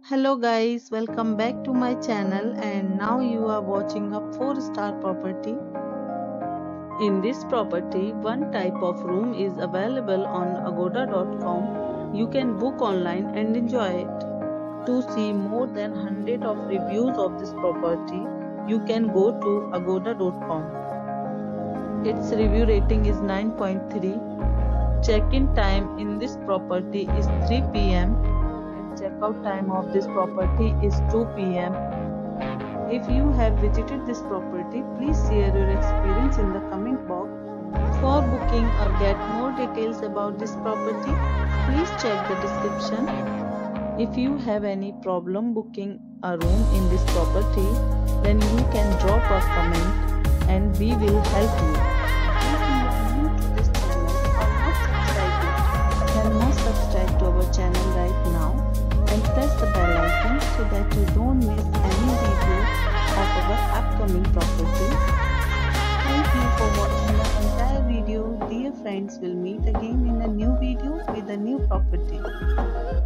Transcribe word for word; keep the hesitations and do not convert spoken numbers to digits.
Hello guys, welcome back to my channel and now you are watching a four star property. In this property, one type of room is available on agoda dot com. You can book online and enjoy it. To see more than one hundred of reviews of this property, you can go to agoda dot com. Its review rating is nine point three. Check-in time in this property is three p m Checkout time of this property is two p m If you have visited this property, please share your experience in the comment box. For booking or get more details about this property, please check the description. If you have any problem booking a room in this property, then you can drop a comment and we will help you. If you are new to this channel or not subscribed, then must subscribe to our channel right now and press the bell icon so that you don't miss any video of our upcoming property. Thank you for watching the entire video. Dear friends, we'll meet again in a new video with a new property.